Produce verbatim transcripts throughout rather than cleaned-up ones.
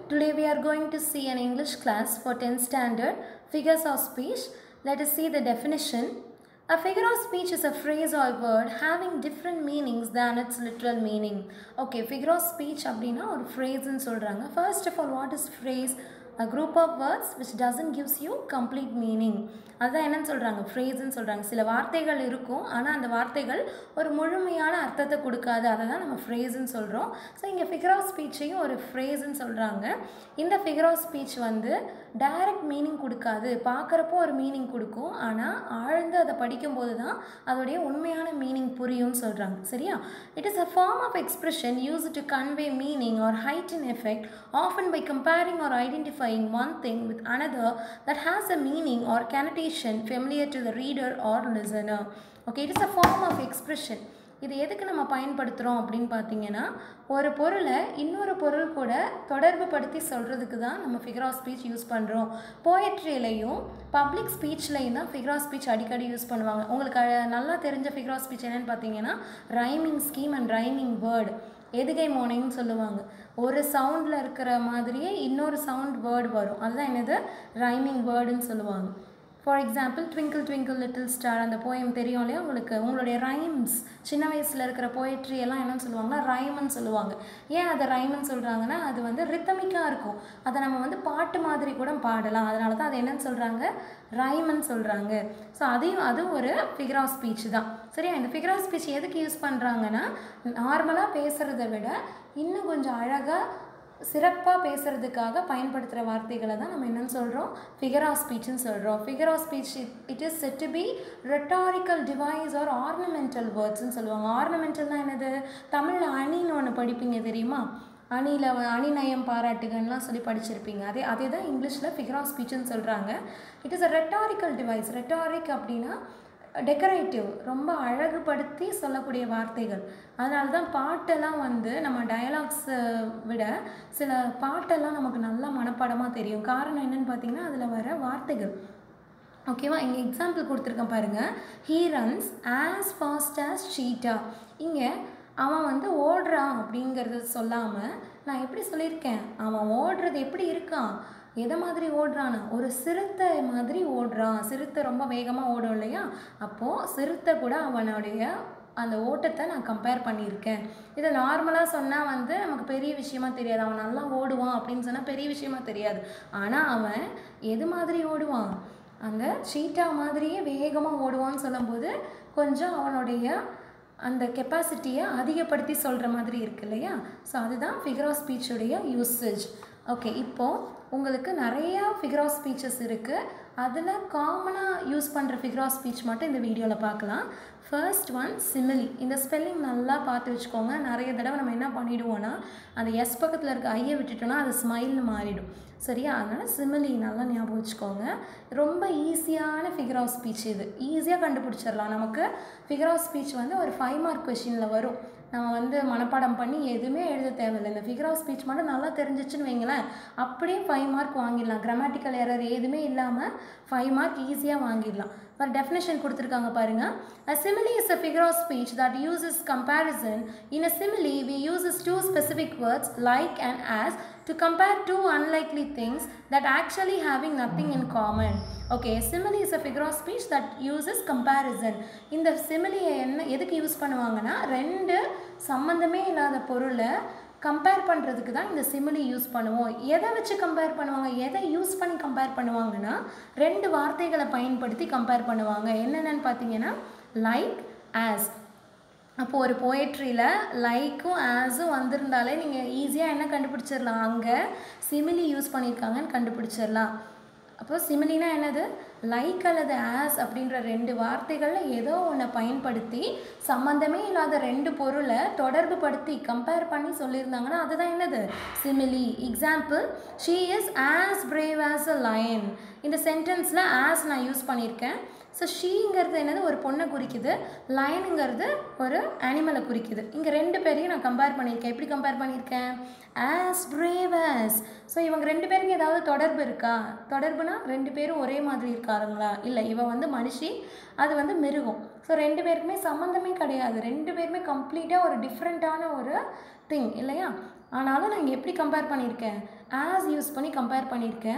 Today we are going to see an English class for tenth standard, figures of speech. Let us see the definition. A figure of speech is a phrase or word having different meanings than its literal meaning. Okay, figure of speech அப்படினா ஒரு phrase ன்னு சொல்றாங்க. First of all, what is phrase? A group of words which doesn't gives you complete meaning. அதான் என்னன்னு சொல்றாங்க, phrase ன்னு சொல்றாங்க. சில வார்த்தைகள் இருக்கும், ஆனா அந்த வார்த்தைகள் ஒரு முழுமையான அர்த்தத்தை கொடுக்காது. அதை தான் நம்ம phrase ன்னு சொல்றோம். ஸோ இங்கே figure of speech-ஐயும் ஒரு phrase ன்னு சொல்றாங்க. இந்த figure of speech வந்து டைரக்ட் மீனிங் கொடுக்காது. பார்க்குறப்போ ஒரு மீனிங் கொடுக்கும், ஆனால் ஆழ்ந்து அதை படிக்கும்போது தான் அதோடைய உண்மையான மீனிங் புரியும்னு சொல்கிறாங்க. சரியா? It is a form of expression use to convey meaning or heighten effect often by comparing or identifying one thing with another that has a meaning or connotation familiar to the reader or listener. Okay, it is a form of expression. இது எதுக்கு நம்ம பயன்படுத்துகிறோம் அப்படின்னு பார்த்தீங்கன்னா, ஒரு பொருளை இன்னொரு பொருள் கூட தொடர்பு படுத்தி சொல்கிறதுக்கு தான் நம்ம ஃபிகர் ஆஃப் ஸ்பீச் யூஸ் பண்ணுறோம். போயட்ரியிலையும் பப்ளிக் ஸ்பீச்லையும் தான் ஃபிகர் ஆஃப் ஸ்பீச் அடிக்கடி யூஸ் பண்ணுவாங்க. உங்களுக்கு நல்லா தெரிஞ்ச ஃபிகர் ஆஃப் ஸ்பீச் என்னென்னு பார்த்தீங்கன்னா, rhyming scheme and rhyming word, எதுகை மோனைன்னு சொல்லுவாங்க. ஒரு சவுண்டில் இருக்கிற மாதிரியே இன்னொரு சவுண்ட் வேர்டு வரும், அதுதான் என்னது ரைமிங் வேர்டுன்னு சொல்லுவாங்க. For example, twinkle twinkle little star அந்த போயம் தெரியும் இல்லையா உங்களுக்கு? உங்களுடைய ரைம்ஸ் சின்ன வயசில் இருக்கிற போயட்ரி எல்லாம் என்னன்னு சொல்லுவாங்கன்னா ரைம்னு சொல்லுவாங்க. ஏன் அதை ரைம்னு சொல்கிறாங்கன்னா, அது வந்து ரித்தமிக்காக இருக்கும், அதை நம்ம வந்து பாட்டு மாதிரி கூட பாடலாம். அதனால தான் அது என்னன்னு சொல்கிறாங்க, ரைம்னு சொல்கிறாங்க. ஸோ அதையும் அதுவும் ஒரு ஃபிகர் ஆஃப் ஸ்பீச் தான். சரியா? இந்த ஃபிகர் ஆஃப் ஸ்பீச் எதுக்கு யூஸ் பண்ணுறாங்கன்னா, நார்மலாக பேசுகிறத விட இன்னும் கொஞ்சம் அழகாக சிறப்பாக பேசுகிறதுக்காக பயன்படுத்துகிற வார்த்தைகளை தான் நம்ம என்னென்னு சொல்கிறோம், ஃபிகர் ஆஃப் ஸ்பீச்னு சொல்கிறோம். Figure of speech it is said to be rhetorical device or ornamental வேர்ட்ஸ்ன்னு சொல்லுவாங்க. ஆர்னமெண்டல்னால் என்னது? தமிழில் அணின்னு ஒன்று படிப்பீங்க தெரியுமா? அணியில் அணிநயம் பாராட்டுகள்லாம் சொல்லி படிச்சிருப்பீங்க. அதே அதே தான் இங்கிலீஷில் ஃபிகர் ஆஃப் ஸ்பீச்சுன்னு சொல்கிறாங்க. It is a rhetorical device. Rhetoric அப்படின்னா டெக்கரேட்டிவ், ரொம்ப அழகுபடுத்தி சொல்லக்கூடிய வார்த்தைகள். அதனால தான் பாட்டெல்லாம் வந்து நம்ம டயலாக்ஸை விட சில பாட்டெல்லாம் நமக்கு நல்லா மனப்பாடமாக தெரியும். காரணம் என்னென்னு பார்த்தீங்கன்னா, அதில் வர வார்த்தைகள். ஓகேவா? இங்கே எக்ஸாம்பிள் கொடுத்துருக்கேன் பாருங்கள். He runs as fast as cheetah. இங்கே அவன் வந்து ஓடுறான் அப்படிங்கிறத சொல்லாமல் நான் எப்படி சொல்லியிருக்கேன், அவன் ஓடுறது எப்படி இருக்கான், எதை மாதிரி ஓடுறான்னு, ஒரு சிறுத்தை மாதிரி ஓடுறான். சிறுத்தை ரொம்ப வேகமாக ஓடும் இல்லையா? அப்போது சிறுத்தை கூட அவனுடைய அந்த ஓட்டத்தை நான் கம்பேர் பண்ணியிருக்கேன். இதை நார்மலாக சொன்னால் வந்து நமக்கு பெரிய விஷயமா தெரியாது. அவன் நல்லா ஓடுவான் அப்படின்னு சொன்னால் பெரிய விஷயமா தெரியாது. ஆனால் அவன் எது மாதிரி ஓடுவான், அந்த சீட்டா மாதிரியே வேகமாக ஓடுவான்னு சொல்லும்போது கொஞ்சம் அவனுடைய அந்த கெப்பாசிட்டியை அதிகப்படுத்தி சொல்கிற மாதிரி இருக்கு இல்லையா? ஸோ அதுதான் ஃபிகர் ஆஃப் ஸ்பீச்சுடைய யூசேஜ். ஓகே, இப்போது உங்களுக்கு நிறையா ஃபிகர் ஆஃப் ஸ்பீச்சஸ் இருக்குது. அதில் காமனாக யூஸ் பண்ணுற ஃபிகர் ஆஃப் ஸ்பீச் மட்டும் இந்த வீடியோவில் பார்க்கலாம். First one simile. இந்த ஸ்பெல்லிங் நல்லா பார்த்து வச்சுக்கோங்க. நிறைய தடவை நம்ம என்ன பண்ணிவிடுவோன்னா, அந்த எஸ் பக்கத்தில் இருக்க ஐயை விட்டுட்டோன்னா அது ஸ்மைல்னு மாறிடும். சரியா? அதனால் சிமிலி நல்லா ஞாபகம் வச்சுக்கோங்க. ரொம்ப ஈஸியான ஃபிகர் ஆஃப் ஸ்பீச் இது. ஈஸியாக கண்டுபிடிச்சிடலாம். நமக்கு ஃபிகர் ஆஃப் ஸ்பீச் வந்து ஒரு ஃபைவ் மார்க் கொஷினில் வரும். நம்ம வந்து மனப்பாடம் பண்ணி எதுவுமே எழுத தேவையில்லை. இந்த ஃபிகர் ஆஃப் ஸ்பீச் மட்டும் நல்லா தெரிஞ்சிச்சுன்னு வைங்களேன், அப்படியே ஃபைவ் மார்க் வாங்கிடலாம். கிராமட்டிக்கல் எரர் எதுவுமே இல்லாமல் ஃபைவ் மார்க் ஈஸியாக வாங்கிடலாம். ஒரு டெஃபினேஷன் கொடுத்துருக்காங்க பாருங்கள். A simile is a figure of speech that uses comparison. In a simile, we uses two specific words like and as to compare two unlikely things that actually having nothing in common. Okay, a simile is a figure of speech that uses comparison. இந்த simile என்ன எதுக்கு use பண்ணுவாங்கன்னா, ரெண்டு சம்மந்தமே இல்லாத பொருளை compare பண்ணுறதுக்கு தான் இந்த சிமிலி யூஸ் பண்ணுவோம். எதை வச்சு கம்பேர் பண்ணுவாங்க, எதை யூஸ் பண்ணி கம்பேர் பண்ணுவாங்கன்னா, ரெண்டு வார்த்தைகளை பயன்படுத்தி கம்பேர் பண்ணுவாங்க. என்னென்னு பார்த்தீங்கன்னா, லைக், ஆஸ். அப்போது ஒரு போயட்ரியில் லைக்கும் ஆஸும் வந்திருந்தாலே நீங்கள் ஈஸியாக என்ன கண்டுபிடிச்சிடலாம், அங்கே சிமிலி யூஸ் பண்ணியிருக்காங்கன்னு கண்டுபிடிச்சிடலாம். அப்போ சிமிலினா என்னது, லைக் அல்லது ஆஸ் அப்படின்ற ரெண்டு வார்த்தைகளில் ஏதோ ஒன்றை பயன்படுத்தி சம்மந்தமே இல்லாத ரெண்டு பொருளை தொடர்பு படுத்தி கம்பேர் பண்ணி சொல்லியிருந்தாங்கன்னா அதுதான் என்னது, simile. Example, she is as brave as a lion. இந்த சென்டென்ஸில் ஆஸ் நான் யூஸ் பண்ணியிருக்கேன். ஸோ ஷீங்கிறது என்னது, ஒரு பொண்ணை குறிக்குது. லயனுங்கிறது ஒரு அனிமலை குறிக்குது. இங்கே ரெண்டு பேரையும் நான் கம்பேர் பண்ணியிருக்கேன். எப்படி கம்பேர் பண்ணியிருக்கேன், ஆஸ் பிரேவ் ஆஸ். ஸோ இவங்க ரெண்டு பேருக்கு ஏதாவது தொடர்பு இருக்கா? தொடர்புனா ரெண்டு பேரும் ஒரே மாதிரி இருக்காருங்களா? இல்லை, இவன் வந்து மனுஷி, அது வந்து மிருகம். ஸோ ரெண்டு பேருக்குமே சம்மந்தமே கிடையாது. ரெண்டு பேருமே கம்ப்ளீட்டாக ஒரு டிஃப்ரெண்ட்டான ஒரு திங் இல்லையா? ஆனாலும் நான் இங்கே எப்படி கம்பேர் பண்ணியிருக்கேன், ஆஸ் யூஸ் பண்ணி கம்பேர் பண்ணியிருக்கேன்.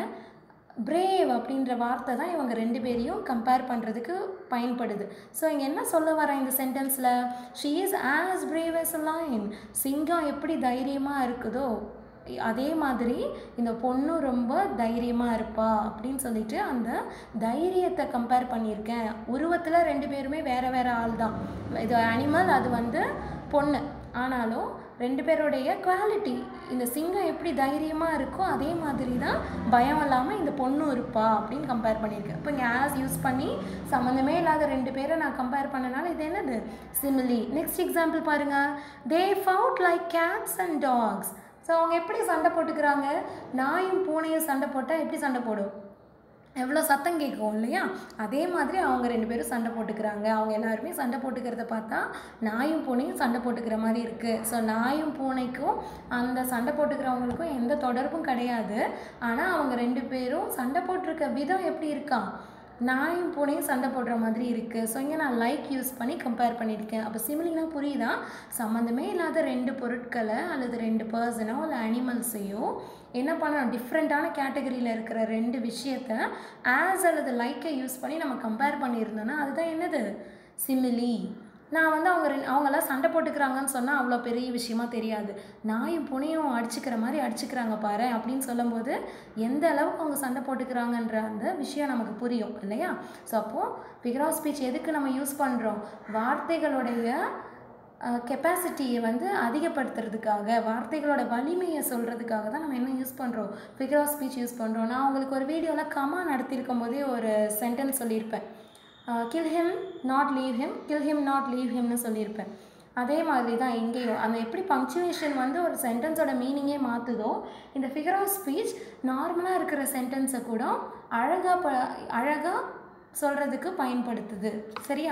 பிரேவ் அப்படின்ற வார்த்தை தான் இவங்க ரெண்டு பேரையும் கம்பேர் பண்ணுறதுக்கு பயன்படுது. ஸோ இங்கே என்ன சொல்ல வரேன் இந்த சென்டென்ஸில், she is as brave as a lion. சிங்கம் எப்படி தைரியமாக இருக்குதோ அதே மாதிரி இந்த பொண்ணும் ரொம்ப தைரியமாக இருப்பா அப்படின்னு சொல்லிட்டு அந்த தைரியத்தை கம்பேர் பண்ணியிருக்கேன். உருவத்தில் ரெண்டு பேருமே வேறு வேறு ஆள் தான். இது அனிமல், அது வந்து பொண்ணு. ஆனாலும் ரெண்டு பேருடைய குவாலிட்டி, இந்த சிங்கம் எப்படி தைரியமாக இருக்கோ அதே மாதிரி தான் பயம் இல்லாமல் இந்த பொண்ணும் இருப்பா அப்படின்னு கம்பேர் பண்ணியிருக்கேன். இப்போ இங்கே ஆஸ் யூஸ் பண்ணி சம்மந்தமே இல்லாத ரெண்டு பேரை நான் கம்பேர் பண்ணனால இது என்னது, சிமிலி. நெக்ஸ்ட் எக்ஸாம்பிள் பாருங்கள். They fought like cats and dogs. So அவங்க எப்படி சண்டை போட்டுக்கிறாங்க, நாயும் பூனையும் சண்டை போட்டால் எப்படி சண்டை போடும், எவ்வளோ சத்தம் கேட்கும் இல்லையா, அதே மாதிரி அவங்க ரெண்டு பேரும் சண்டை போட்டுக்கிறாங்க. அவங்க எல்லாருமே சண்டை போட்டுக்கிறத பார்த்தா நாயும் பூனையும் சண்டை போட்டுக்கிற மாதிரி இருக்குது. ஸோ நாயும் பூனைக்கும் அந்த சண்டை போட்டுக்கிறவங்களுக்கும் எந்த தொடர்பும் கிடையாது. ஆனால் அவங்க ரெண்டு பேரும் சண்டை போட்டிருக்க விதம் எப்படி இருக்கா, நாயும் பூனையும் சண்டை போடுற மாதிரி இருக்குது. ஸோ இங்கே நான் லைக் யூஸ் பண்ணி கம்பேர் பண்ணியிருக்கேன். அப்போ சிமிலினா புரியுதா, சம்மந்தமே இல்லாத ரெண்டு பொருட்களை அல்லது ரெண்டு பர்சனோ இல்லை அனிமல்ஸையோ என்ன பண்ணணும், டிஃப்ரெண்ட்டான கேட்டகரியில் இருக்கிற ரெண்டு விஷயத்த ஆஸ் அல்லது லைக்கை யூஸ் பண்ணி நம்ம கம்பேர் பண்ணியிருந்தோன்னா அதுதான் என்னது, சிமிலி. நான் வந்து அவங்க ரெண்டு அவங்களாம் சண்டை போட்டுக்கிறாங்கன்னு சொன்னால் அவ்வளோ பெரிய விஷயமா தெரியாது. நாயும் புனையும் அடிச்சுக்கிற மாதிரி அடிச்சுக்கிறாங்க பாரு அப்படின்னு சொல்லும்போது எந்த அளவுக்கு அவங்க சண்டை போட்டுக்கிறாங்கன்ற அந்த விஷயம் நமக்கு புரியும் இல்லையா. ஸோ அப்போது ஃபிகர் ஆஃப் ஸ்பீச் எதுக்கு நம்ம யூஸ் பண்ணுறோம், வார்த்தைகளுடைய கெப்பாசிட்டியை வந்து அதிகப்படுத்துறதுக்காக, வார்த்தைகளோட வலிமையை சொல்கிறதுக்காக தான் நம்ம என்ன யூஸ் பண்ணுறோம், ஃபிகர் ஆஃப் ஸ்பீச் யூஸ் பண்ணுறோம். நான் உங்களுக்கு ஒரு வீடியோவில் கமா நடத்தியிருக்கும் போதே ஒரு சென்டென்ஸ் சொல்லியிருப்பேன், kill him not leave him, kill him not leave ஹிம்னு சொல்லியிருப்பேன். அதே மாதிரி தான் இங்கேயும் அந்த எப்படி பங்க்சுவேஷன் வந்து ஒரு சென்டென்ஸோட மீனிங்கே மாற்றுதோ, இந்த ஃபிகர் ஆஃப் ஸ்பீச் நார்மலாக இருக்கிற சென்டென்ஸை கூட அழகாக ப அழகாக சொல்கிறதுக்கு பயன்படுத்துது. சரியா.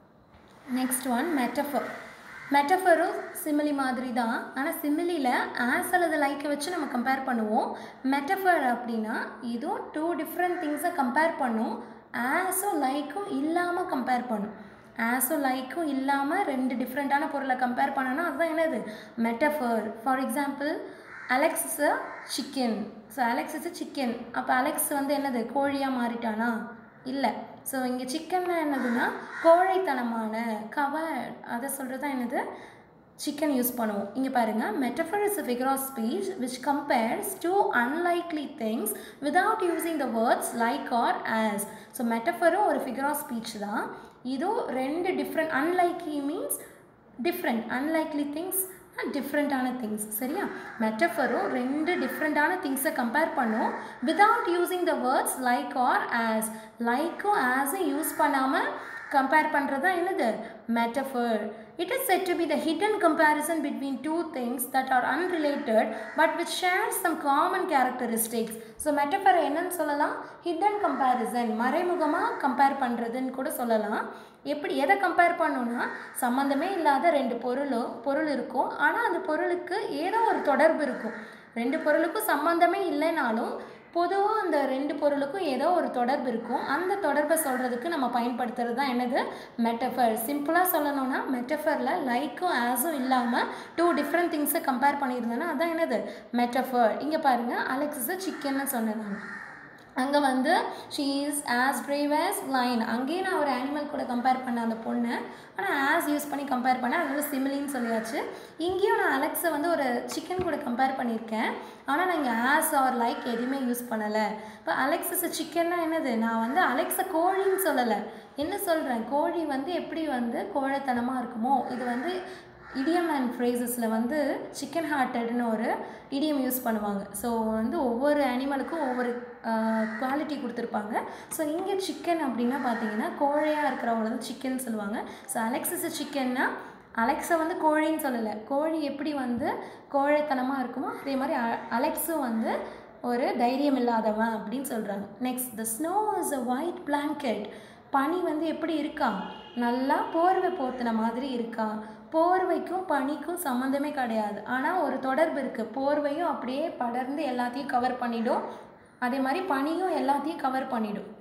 Next one metaphor. மெட்டஃபரும் சிமிலி மாதிரி தான். ஆனால் சிமிலியில் ஆஸ் அல்லது லைக்கை வச்சு நம்ம கம்பேர் பண்ணுவோம். மெட்டஃபர் அப்படின்னா இதுவும் டூ டிஃப்ரெண்ட் திங்ஸை கம்பேர் பண்ணும். ஆஸும் லைக்கும் இல்லாமல் கம்பேர் பண்ணும். ஆஸும் லைக்கும் இல்லாமல் ரெண்டு டிஃப்ரெண்ட்டான பொருளை கம்பேர் பண்ணோன்னா அதுதான் என்னது, metaphor. For example, Alex is a chicken. So Alex is a chicken. அப்போ அலெக்ஸ் வந்து என்னது, கோழியாக மாறிட்டானா, இல்லை. ஸோ இங்கே சிக்கன்னா என்னதுன்னா கோழைத்தனமான, கவர், அதை சொல்கிறது தான் என்னது, சிக்கன் யூஸ் பண்ணுவோம். இங்கே பாருங்கள், metaphor is a figure of speech which compares two unlikely things without using the words like or as. So மெட்டஃபரும் ஒரு figure of speech தான். இதுவும் ரெண்டு different, unlikely means different, unlikely things டிஃப்ரெண்ட்டான திங்ஸ். சரியா. மெட்டஃபரும் ரெண்டு டிஃப்ரெண்ட்டான திங்ஸை கம்பேர் பண்ணும் without using the words like or as. லைக்கும் ஆஸும் யூஸ் பண்ணாமல் கம்பேர் பண்ணுறது தான் என்னது, metaphor. It is said to be the hidden comparison between two things that are unrelated but which share some common characteristics. So metaphor என்னன்னு சொல்லலாம், hidden comparison, மறைமுகமாக compare பண்ணுறதுன்னு கூட சொல்லலாம். எப்படி எதை கம்பேர் பண்ணோன்னா, சம்மந்தமே இல்லாத ரெண்டு பொருளோ பொருள் இருக்கும், ஆனால் அந்த பொருளுக்கு ஏதோ ஒரு தொடர்பு இருக்கும். ரெண்டு பொருளுக்கும் சம்மந்தமே இல்லைனாலும் பொதுவாக அந்த ரெண்டு பொருளுக்கும் ஏதோ ஒரு தொடர்பு இருக்கும். அந்த தொடர்பை சொல்கிறதுக்கு நம்ம பயன்படுத்துகிறது தான் என்னது, மெட்டஃபர். சிம்பிளாக சொல்லணும்னா மெட்டஃபரில் லைக்கும் ஆஸும் இல்லாமல் டூ டிஃப்ரெண்ட் திங்ஸை கம்பேர் பண்ணியிருந்தேன்னா அதான் என்னது, மெட்டஃபர். இங்கே பாருங்கள், அலெக்ஸ் இஸ் சிக்கன்னு சொன்னேன். அங்கே வந்து she is as brave as lion. அங்கேயும் நான் ஒரு அனிமல் கூட கம்பேர் பண்ணேன் அந்த பொண்ணை, ஆனால் ஆஸ் யூஸ் பண்ணி கம்பேர் பண்ணேன், அதனால சிமிலின்னு சொல்லியாச்சு. இங்கேயும் நான் அலெக்ஸை வந்து ஒரு சிக்கன் கூட கம்பேர் பண்ணியிருக்கேன், ஆனால் நான் இங்கே ஆஸ் ஆர் லைக் எதுவுமே யூஸ் பண்ணலை. இப்போ அலெக்ஸ் இஸ் சிக்கன்னா என்னது, நான் வந்து அலெக்ஸை கோழின்னு சொல்லலை, என்ன சொல்கிறேன், கோழி வந்து எப்படி வந்து கோழைத்தனமாக இருக்குமோ, இது வந்து இடியம் அண்ட் ஃப்ரேசஸில் வந்து சிக்கன் ஹார்ட்டட்னு ஒரு இடியம் யூஸ் பண்ணுவாங்க. ஸோ வந்து ஒவ்வொரு அனிமலுக்கும் ஒவ்வொரு குவாலிட்டி கொடுத்துருப்பாங்க. ஸோ இங்கே சிக்கன் அப்படின்னா பார்த்தீங்கன்னா கோழையாக இருக்கிறவங்கள தான் சிக்கன் சொல்லுவாங்க. ஸோ அலெக்ஸ் இஸ் சிக்கன்னா அலெக்ஸை வந்து கோழின்னு சொல்லலை, கோழி எப்படி வந்து கோழைத்தனமாக இருக்குமோ அதே மாதிரி அலெக்ஸும் வந்து ஒரு தைரியம் இல்லாதவன் அப்படின்னு சொல்கிறாங்க. Next, the snow is a white blanket. பனி வந்து எப்படி இருக்கா, நல்லா போர்வை போர்த்தின மாதிரி இருக்கா. போர்வைக்கும் பனிக்கும் சம்மந்தமே கிடையாது, ஆனால் ஒரு தொடர்பு இருக்குது. போர்வையும் அப்படியே படர்ந்து எல்லாத்தையும் கவர் பண்ணிடும், அதே மாதிரி பனியும் எல்லாத்தையும் கவர் பண்ணிடும்.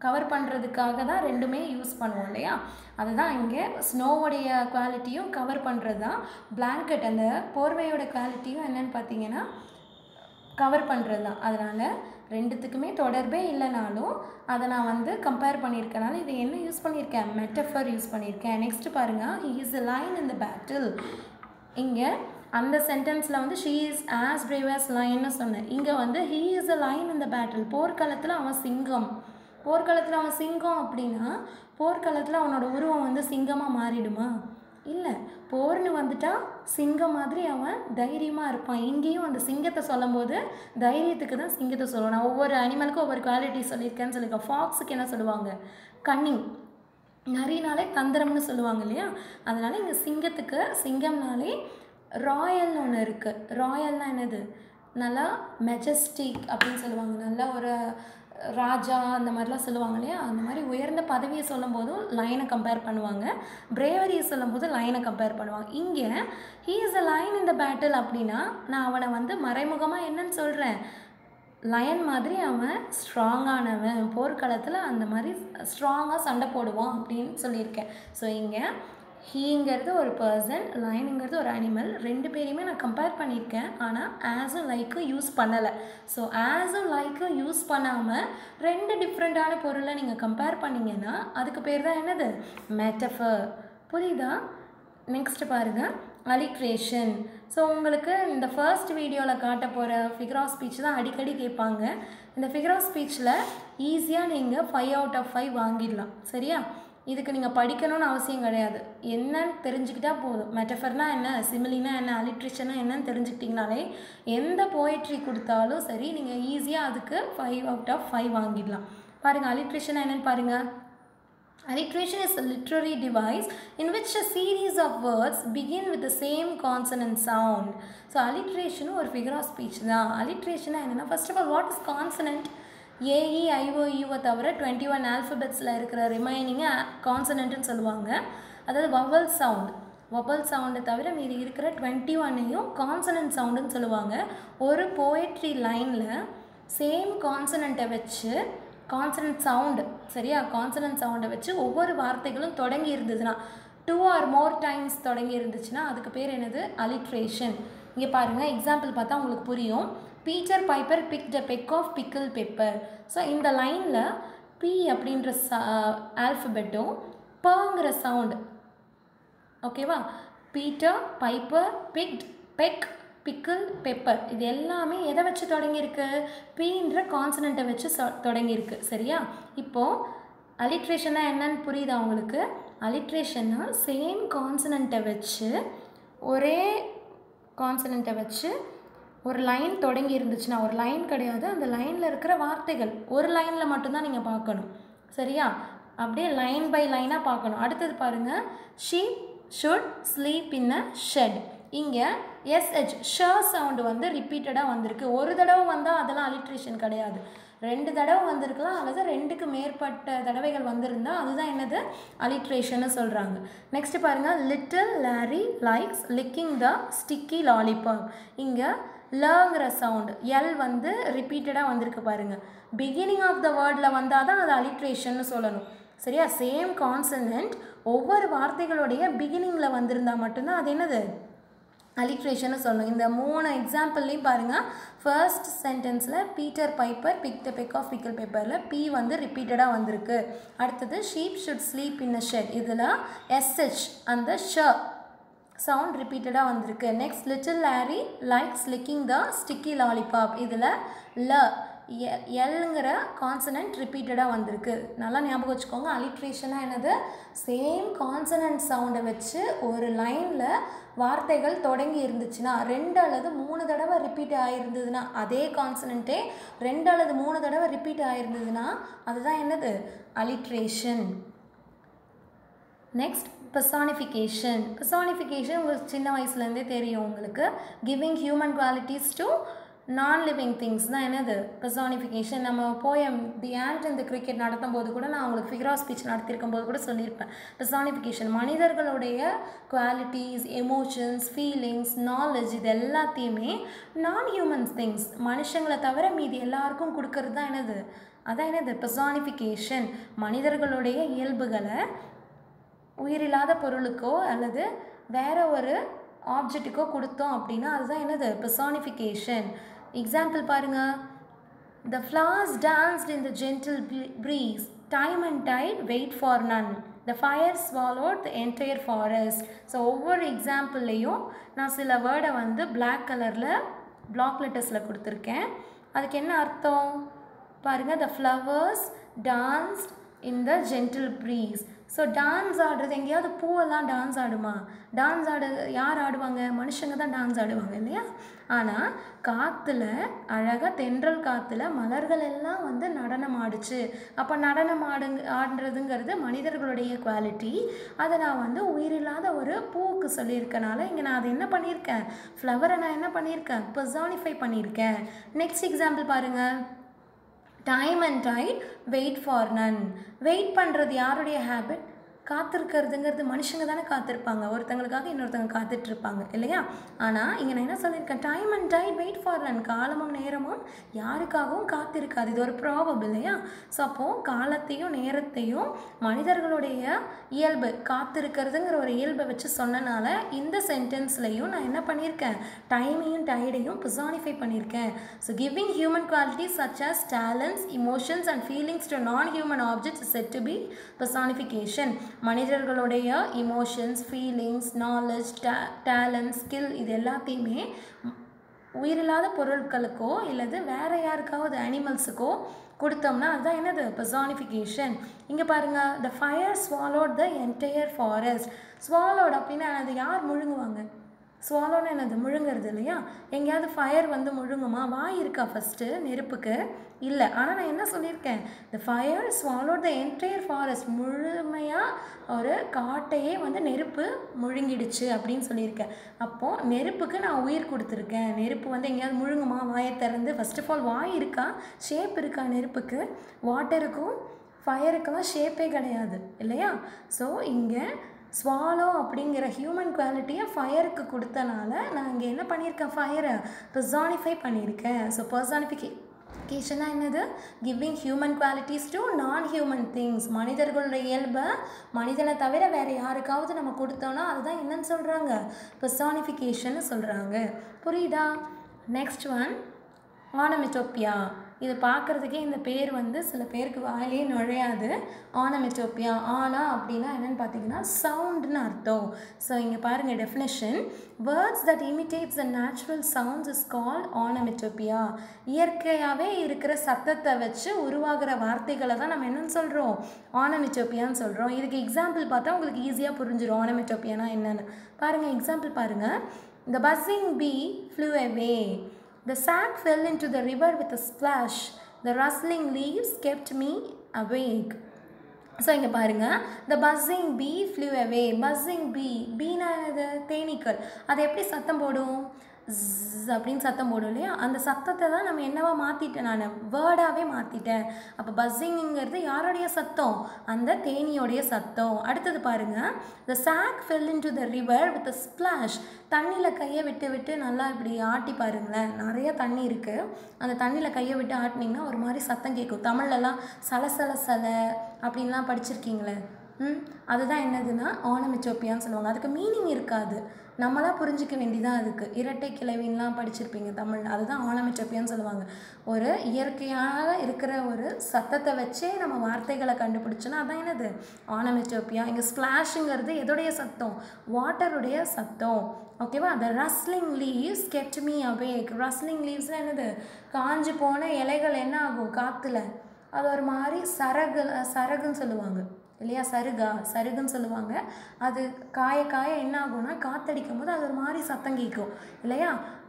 கவர் பண்ணுறதுக்காக தான் ரெண்டுமே யூஸ் பண்ணுவோம் இல்லையா. அதுதான் இங்கே ஸ்னோவுடைய குவாலிட்டியும் கவர் பண்ணுறது தான், பிளாங்கெட் அந்த போர்வையோட குவாலிட்டியும் என்னென்னு பார்த்தீங்கன்னா கவர் பண்ணுறது தான். அதனால் ரெண்டுத்துக்குமே தொடர்பே இல்லைனாலும் அதை நான் வந்து கம்பேர் பண்ணியிருக்கனால இது என்ன யூஸ் பண்ணியிருக்கேன், மெட்டஃபர் யூஸ் பண்ணியிருக்கேன். நெக்ஸ்ட்டு பாருங்கள், he is a lion in the battle. இங்கே அந்த சென்டென்ஸில் வந்து she is as brave as லைன்னு சொன்னேன். இங்கே வந்து he is a lion in the battle. போர்க்களத்தில் அவன் சிங்கம். போர்க்களத்தில் அவன் சிங்கம் அப்படின்னா போர்க்களத்தில் அவனோட உருவம் வந்து சிங்கமாக மாறிடுமா? இல்லை. போர்னு வந்துட்டா சிங்கம் மாதிரி அவன் தைரியமாக இருப்பான். இங்கேயும் அந்த சிங்கத்தை சொல்லும் போது தைரியத்துக்கு தான் சிங்கத்தை சொல்லுவேன். நான் ஒவ்வொரு அனிமலுக்கும் ஒவ்வொரு குவாலிட்டி சொல்லியிருக்கேன்னு சொல்லியிருக்கேன். ஃபாக்ஸுக்கு என்ன சொல்லுவாங்க, கன்னிங். நரினாலே தந்திரம்னு சொல்லுவாங்க இல்லையா. அதனால் இங்கே சிங்கத்துக்கு சிங்கம்னாலே ராயல்னு ஒன்று இருக்குது. ராயல்னால் என்னது, நல்லா மெஜஸ்டிக் அப்படின்னு சொல்லுவாங்க. நல்லா ஒரு ராஜா அந்த மாதிரிலாம் சொல்லுவாங்க இல்லையா. அந்த மாதிரி உயர்ந்த பதவியை சொல்லும் போதும் லைனை கம்பேர் பண்ணுவாங்க, பிரேவரியை சொல்லும் போது லைனை கம்பேர் பண்ணுவாங்க. இங்கே he is a lion in the battle அப்படின்னா நான் அவனை வந்து மறைமுகமாக என்னன்னு சொல்கிறேன், லயன் மாதிரி அவன் ஸ்ட்ராங்கானவன், போர்க்களத்தில் அந்த மாதிரி ஸ்ட்ராங்காக சண்டை போடுவான் அப்படின்னு சொல்லியிருக்கேன். ஸோ இங்கே ஹீங்கிறது ஒரு பர்சன், லைனுங்கிறது ஒரு அனிமல். ரெண்டு பேரையுமே நான் கம்பேர் பண்ணியிருக்கேன், ஆனால் ஆஸும் லைக்கும் யூஸ் பண்ணலை. ஸோ ஆஸும் லைக்கும் யூஸ் பண்ணாமல் ரெண்டு டிஃப்ரெண்ட்டான பொருளை நீங்கள் கம்பேர் பண்ணிங்கன்னா அதுக்கு பேர் தான் என்னது, மெட்டஃபர். புரியுதா? நெக்ஸ்ட்டு பாருங்கள், அலிட்ரேஷன். ஸோ உங்களுக்கு இந்த ஃபர்ஸ்ட் வீடியோவில் காட்ட போகிற ஃபிகர் ஆஃப் ஸ்பீச் தான் அடிக்கடி கேட்பாங்க. இந்த ஃபிகர் ஆஃப் ஸ்பீச்சில் ஈஸியாக நீங்கள் ஃபைவ் அவுட் ஆஃப் ஃபைவ் வாங்கிடலாம். சரியா? இதுக்கு நீங்கள் படிக்கணும்னு அவசியம் கிடையாது, என்னன்னு தெரிஞ்சுக்கிட்டால் போதும். மெட்டஃபர்னால் என்ன, சிமிலினா என்ன, அலிட்ரேஷனா என்னன்னு தெரிஞ்சுக்கிட்டிங்கனாலே எந்த போய்ட்ரி கொடுத்தாலும் சரி நீங்கள் ஈஸியாக அதுக்கு ஃபைவ் அவுட் ஆஃப் ஃபைவ் வாங்கிடலாம். பாருங்கள், அலிட்ரேஷனா என்னென்னு பாருங்கள். Alliteration is a literary device in which a series of words begin with the same consonant sound. So alliteration ஒரு figure of speech தான். alliteration என்னன்னா, first of all, what is consonant? A, E, I, O, U தவிர twenty one ஆல்ஃபபெட்ஸில் இருக்கிற ரிமைனிங்கை கான்சனன்ட்னு சொல்லுவாங்க. அதாவது vowel sound, vowel சவுண்டை தவிர மீதி இருக்கிற டுவெண்ட்டி ஒன்னையும் கான்சனன்ட் சவுண்டுன்னு சொல்லுவாங்க. ஒரு போயட்ரி லைனில் சேம் கான்சனண்ட்டை வச்சு, கான்சனன்ட் சவுண்டு, சரியா, கான்சனன்ட் சவுண்டை வச்சு ஒவ்வொரு வார்த்தைகளும் தொடங்கி இருந்ததுன்னா, டூ ஆர் மோர் டைம்ஸ் தொடங்கி இருந்துச்சுன்னா அதுக்கு பேர் என்னது, அலிட்ரேஷன். இங்கே பாருங்கள், எக்ஸாம்பிள் பார்த்தா உங்களுக்கு புரியும். Peter Piper picked a peck of pickle pepper. So இந்த லைனில் பி அப்படின்ற ச ஆல்ஃபபெட்டும் பங்கிற சவுண்டு, ஓகேவா, Peter Piper picked peck pickle pepper, இது எல்லாமே எதை வச்சு தொடங்கியிருக்கு, பீன்ற கான்சனண்ட்டை வச்சு சொ தொடங்கியிருக்கு. சரியா? இப்போது அலிட்ரேஷன்னா என்னன்னு புரியுதா உங்களுக்கு? அலிட்ரேஷன்னா சேம் கான்சனண்ட்டை வச்சு, ஒரே கான்சனண்ட்டை வச்சு ஒரு லைன் தொடங்கி இருந்துச்சுன்னா, ஒரு லைன் கிடையாது, அந்த லைனில் இருக்கிற வார்த்தைகள் ஒரு லைனில் மட்டும்தான் நீங்கள் பார்க்கணும். சரியா? அப்படியே லைன் பை லைனாக பார்க்கணும். அடுத்தது பாருங்கள், she should sleep in a shed. இங்கே எஸ்ஹெச் ஷ சவுண்டு வந்து ரிப்பீட்டடாக வந்திருக்கு. ஒரு தடவை வந்தால் அதெல்லாம் அலிட்ரேஷன் கிடையாது, ரெண்டு தடவை வந்திருக்கலாம் அல்லது ரெண்டுக்கு மேற்பட்ட தடவைகள் வந்திருந்தால் அதுதான் என்னது, அலிட்ரேஷன்னு சொல்கிறாங்க. நெக்ஸ்ட்டு பாருங்கள், little Larry likes licking the sticky lollipop. இங்கே லங்கிற சவுண்டு எல் வந்து ரிப்பீட்டடாக வந்திருக்கு பாருங்கள். பிகினிங் ஆஃப் த வேர்டில் வந்தால் தான் அது அலிட்ரேஷன்னு சொல்லணும். சரியா? சேம் கான்சனன்ட் ஒவ்வொரு வார்த்தைகளுடைய பிகினிங்கில் வந்திருந்தால் மட்டும்தான் அது என்னது, அலிட்ரேஷன்னு சொல்லணும். இந்த மூணு எக்ஸாம்பிள்லையும் பாருங்கள், ஃபர்ஸ்ட் சென்டென்ஸில் Peter Piper pick the peck of pickle பேப்பரில் பி வந்து ரிப்பீட்டடாக வந்திருக்கு. அடுத்தது sheep should sleep in a shed, இதில் எஸ்ஹெச் அந்த ஷ சவுண்ட் ரிப்பீட்டடாக வந்திருக்கு. Next, little Larry likes licking the sticky lollipop, இதில் ல எல்ங்கிற கான்சனன்ட் ரிப்பீட்டடாக வந்திருக்கு. நல்லா ஞாபகம் வச்சுக்கோங்க, அலிட்ரேஷனாக என்னது, சேம் கான்சனன்ட் சவுண்டை வச்சு ஒரு லைனில் வார்த்தைகள் தொடங்கி இருந்துச்சுன்னா, ரெண்டு அல்லது மூணு தடவை ரிப்பீட் ஆகிருந்ததுன்னா, அதே கான்சனன்ட்டே ரெண்டு அல்லது மூணு தடவை ரிப்பீட் ஆகிருந்ததுன்னா அதுதான் என்னது, அலிட்ரேஷன். Next, personification. பெர்சானிஃபிகேஷன் உங்களுக்கு சின்ன வயசுலேருந்தே தெரியும் உங்களுக்கு. Giving human qualities to non living things தான் என்னது பெர்சானிஃபிகேஷன். நம்ம போயம் தி ஆண்ட் இந்த கிரிக்கெட் நடத்தும் போது கூட நான் உங்களுக்கு ஃபிகர் ஆஃப் ஸ்பீச் நடத்தியிருக்கும் போது கூட சொல்லியிருப்பேன். பெர்சானிஃபிகேஷன் மனிதர்களுடைய குவாலிட்டிஸ், எமோஷன்ஸ், ஃபீலிங்ஸ், நாலேஜ் இது எல்லாத்தையுமே நான் ஹியூமன்ஸ் திங்ஸ் மனுஷங்களை தவிர மீதி எல்லாருக்கும் கொடுக்கறது தான் என்னது அதான் என்னது பெர்சானிஃபிகேஷன். மனிதர்களுடைய இயல்புகளை உயிரில்லாத பொருளுக்கோ அல்லது வேற ஒரு ஆப்ஜெக்ட்டுக்கோ கொடுத்தோம் அப்படின்னா அதுதான் என்னது பெர்சானிஃபிகேஷன். எக்ஸாம்பிள் பாருங்கள். The flowers danced in the gentle breeze. Time and tide wait for none. The fire swallowed the entire forest. ஸோ ஒவ்வொரு எக்ஸாம்பிள்லேயும் நான் சில வேர்டை வந்து பிளாக் கலரில் பிளாக் லெட்டர்ஸில் கொடுத்துருக்கேன். அதுக்கு என்ன அர்த்தம் பாருங்கள். The flowers danced in the gentle breeze. So dance ஆடுறது எங்கேயாவது பூவெல்லாம் டான்ஸ் ஆடுமா? டான்ஸ் ஆடு யார் ஆடுவாங்க? மனுஷங்க தான் டான்ஸ் ஆடுவாங்க இல்லையா? ஆனால் காற்றுல அழகாக தென்றல் காற்றுல மலர்கள் எல்லாம் வந்து நடனம் ஆடுச்சு. அப்போ நடனம் ஆடு ஆடுறதுங்கிறது மனிதர்களுடைய குவாலிட்டி. அதை நான் வந்து உயிரில்லாத ஒரு பூவுக்கு சொல்லியிருக்கனால இங்கே நான் அதை என்ன பண்ணியிருக்கேன்? ஃப்ளவரை நான் என்ன பண்ணியிருக்கேன்? பெர்சானிஃபை பண்ணியிருக்கேன். நெக்ஸ்ட் எக்ஸாம்பிள் பாருங்கள். Time and tide wait for none. Wait பண்ணுறது யாருடைய ஹேபிட்? காத்திருக்கிறதுங்கிறது மனுஷங்க தானே காத்திருப்பாங்க. ஒருத்தங்களுக்காக இன்னொருத்தங்க காத்துட்ருப்பாங்க இல்லையா? ஆனால் இங்கே நான் என்ன சொல்லியிருக்கேன்? Time and tide wait for none. காலமும் நேரமும் யாருக்காகவும் காத்திருக்காது. இது ஒரு ப்ராபப் இல்லையா? ஸோ அப்போது காலத்தையும் நேரத்தையும் மனிதர்களுடைய இயல்பு காத்திருக்கிறதுங்கிற ஒரு இயல்பை வச்சு சொன்னனால இந்த சென்டென்ஸ்லையும் நான் என்ன பண்ணியிருக்கேன்? டைமையும் டைடையும் பெர்சானிஃபை பண்ணியிருக்கேன். So giving human qualities such as talents, emotions and feelings to non human objects is said to be personification. மனிதர்களுடைய இமோஷன்ஸ், ஃபீலிங்ஸ், நாலேஜ், டே டேலண்ட், ஸ்கில் இது எல்லாத்தையுமே உயிரில்லாத பொருட்களுக்கோ இல்லது வேறு யாருக்காவது அனிமல்ஸுக்கோ கொடுத்தோம்னா அதுதான் என்னது பெர்சானிஃபிகேஷன். இங்கே பாருங்கள். The fire swallowed the entire forest. Swallowed அப்படின்னா அது யார் முழுங்குவாங்க? ஸ்வாலோன்னு என்னது? முழுங்கிறது இல்லையா? எங்கேயாவது ஃபயர் வந்து முழுங்குமா? வாய் இருக்கா ஃபஸ்ட்டு நெருப்புக்கு? இல்லை. ஆனால் நான் என்ன சொல்லியிருக்கேன்? The fire swallowed the entire forest. முழுமையாக ஒரு காட்டையே வந்து நெருப்பு முழுங்கிடுச்சு அப்படின்னு சொல்லியிருக்கேன். அப்போது நெருப்புக்கு நான் உயிர் கொடுத்துருக்கேன். நெருப்பு வந்து எங்கேயாவது முழுங்குமா? வாயை திறந்து. ஃபஸ்ட் ஆஃப் ஆல் வாய் இருக்கா? ஷேப் இருக்கா நெருப்புக்கு? வாட்டருக்கும் ஃபயருக்கெல்லாம் ஷேப்பே கிடையாது இல்லையா? ஸோ இங்கே ஸ்வாலோ அப்படிங்கிற ஹியூமன் குவாலிட்டியை ஃபயருக்கு கொடுத்தனால நான் இங்கே என்ன பண்ணியிருக்கேன்? ஃபயரை பெர்சானிஃபை பண்ணியிருக்கேன். ஸோ பெர்சானிஃபிகேஷனா என்னது? Giving human qualities to non human things. மனிதர்களுடைய இயல்பை மனிதனை தவிர வேறு யாருக்காவது நம்ம கொடுத்தோன்னா அதுதான் என்னன்னு சொல்கிறாங்க? பெர்சானிஃபிகேஷன்னு சொல்கிறாங்க. புரியுதா? Next one onomatopoeia. இது பார்க்குறதுக்கே இந்த பேர் வந்து சில பேருக்கு வாயிலே நுழையாது. ஆனமெட்டோப்பியா. ஆனா அப்படின்னா என்னென்னு பார்த்தீங்கன்னா சவுண்டுன்னு அர்த்தம். ஸோ இங்கே பாருங்கள் definition. Words that imitates the natural sounds is called onomatopoeia. இயற்கையாகவே இருக்கிற சத்தத்தை வச்சு உருவாகிற வார்த்தைகளை தான் நம்ம என்னென்னு சொல்கிறோம்? ஆனமெட்டோப்பியான்னு சொல்கிறோம். இதுக்கு எக்ஸாம்பிள் பார்த்தா உங்களுக்கு ஈஸியாக புரிஞ்சிடும் ஆனமெட்டோப்பியானா என்னென்னு. பாருங்கள் எக்ஸாம்பிள் பாருங்கள். The buzzing bee flew away. The sack fell into the river with a splash. The rustling leaves kept me awake. So இங்கே பாருங்கள். The buzzing bee flew away. Buzzing bee. Beena இது தேனீக்கள். அது எப்படி சத்தம் போடும்? ஸ் அப்படின்னு சத்தம் போடும் இல்லையா? அந்த சத்தத்தை தான் நம்ம என்னவா மாற்றிட்டேன்? நான் வேர்டாகவே மாற்றிட்டேன். அப்போ பஸ்ஸிங்கிறது யாருடைய சத்தம்? அந்த தேனியோடைய சத்தம். அடுத்தது பாருங்கள். The sack fell into the river with a splash. தண்ணியில் கையை விட்டு விட்டு நல்லா இப்படி ஆட்டி பாருங்களேன். நிறைய தண்ணி இருக்குது. அந்த தண்ணியில் கையை விட்டு ஆட்டினீங்கன்னா ஒரு மாதிரி சத்தம் கேட்கும். தமிழ்லலாம் சலசல சல அப்படின்லாம் படிச்சிருக்கீங்களே. ம் அதுதான் என்னதுன்னா ஆனமெட்டோப்பியான்னு சொல்லுவாங்க. அதுக்கு மீனிங் இருக்காது. நம்மளாம் புரிஞ்சிக்க வேண்டியதான் அதுக்கு. இரட்டை கிளவின்லாம் படிச்சிருப்பீங்க தமிழ். அதுதான் ஆனமெட்டோப்பியான்னு சொல்லுவாங்க. ஒரு இயற்கையாக இருக்கிற ஒரு சத்தத்தை வச்சே நம்ம வார்த்தைகளை கண்டுபிடிச்சோன்னா அதான் என்னது ஆனமெட்டோப்பியா. இங்கே ஸ்ப்ளாஷுங்கிறது எதோடைய சத்தம்? வாட்டருடைய சத்தம். ஓகேவா? அந்த rustling leaves kept me awake. Rustling லீவ்ஸ்னால் என்னது? காஞ்சி போன இலைகள் என்ன ஆகும் காற்றுல? அது ஒரு மாதிரி சரகு சரகுன்னு சொல்லுவாங்க இல்லையா? சருகா சருகுன்னு சொல்லுவாங்க. அது காய காய என்ன ஆகும்னா காற்றடிக்கும் போது அது ஒரு மாதிரி சத்தம் கேட்கும் இல்லையா?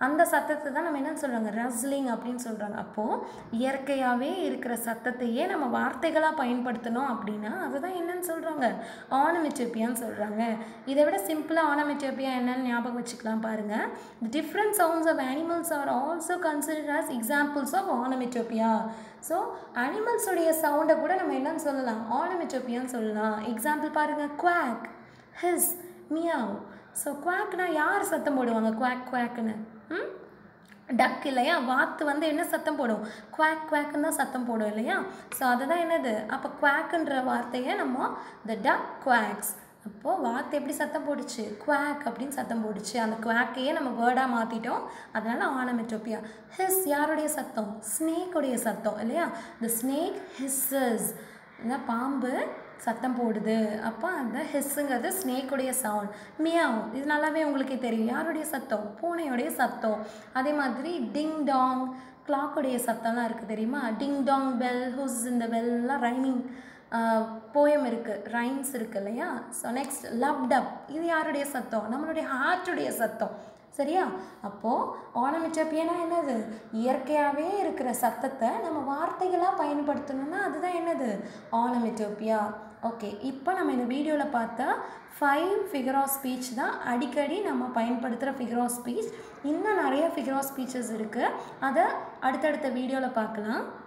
அந்த சத்தத்தை தான் நம்ம என்ன சொல்கிறாங்க, ரஸ்லிங் அப்படின்னு சொல்கிறாங்க. அப்போது இயற்கையாகவே இருக்கிற சத்தத்தையே நம்ம வார்த்தைகளாக பயன்படுத்தணும் அப்படின்னா அதுதான் என்னன்னு சொல்கிறாங்க, ஆனமெட்டோபியான்னு சொல்கிறாங்க. இதை விட சிம்பிளாக ஆனமெட்டோபியா என்னன்னு ஞாபகம் வச்சுக்கலாம் பாருங்கள். The different sounds of animals are also considered as examples of onomatopoeia. So அனிமல்ஸுடைய சவுண்டை கூட நம்ம என்னன்னு சொல்லலாம், ஆனமெட்டோபியான்னு சொல்லலாம். எக்ஸாம்பிள் பாருங்கள், குவாக், ஹிஸ், மியாவ். ஸோ குவாக்னா யார் சத்தம் போடுவாங்க, குவாக் குவாக்குன்னு? ம் டக் இல்லையா, வாத்து வந்து என்ன சத்தம் போடும், குவாக் குவாக்குன்னு தான் சத்தம் போடும் இல்லையா. ஸோ அதுதான் என்னது, அப்போ குவாக்குன்ற வார்த்தையை நம்ம த டக் குவாக்ஸ். அப்போது வாத்து எப்படி சத்தம் போடுச்சு, குவாக் அப்படின்னு சத்தம் போடுச்சு. அந்த குவாக்கையே நம்ம வேர்டாக மாற்றிட்டோம், அதனால் ஆனமெட்டோபியா. ஹிஸ் யாருடைய சத்தம், ஸ்னேக்குடைய சத்தம் இல்லையா. த ஸ்னேக் ஹிஸ்ஸஸ், இல்லை பாம்பு சத்தம் போடுது, அப்போ அந்த ஹிஸ்ஸுங்கிறது ஸ்னேக்குடைய சவுண்ட். மியாவ் இது நல்லாவே உங்களுக்கே தெரியும், யாருடைய சத்தம், பூனையுடைய சத்தம். அதே மாதிரி டிங் டாங் கிளாக்குடைய சத்தம்லாம் இருக்குது தெரியுமா, டிங் டாங் பெல், ஹூஸ் இந்த பெல்லாம் ரைமிங் போயம் இருக்குது, ரைம்ஸ் இருக்குது இல்லையா. ஸோ நெக்ஸ்ட் லவ் டப், இது யாருடைய சத்தம், நம்மளுடைய ஹார்ட்டுடைய சத்தம் சரியா. அப்போது ஆனமெட்டோபியானா என்னது, இயற்கையாகவே இருக்கிற சத்தத்தை நம்ம வார்த்தைகளாக பயன்படுத்தணும்னா அதுதான் என்னது, ஆனமெட்டோபியா. ஓகே, இப்போ நம்ம இந்த வீடியோவில் பார்த்தா ஃபைவ் ஃபிகர் ஆஃப் ஸ்பீச் தான் அடிக்கடி நம்ம பயன்படுத்துகிற ஃபிகர் ஆஃப் ஸ்பீச். இன்னும் நிறைய ஃபிகர் ஆஃப் ஸ்பீச்சஸ் இருக்குது, அதை அடுத்தடுத்த வீடியோவில் பார்க்கலாம்.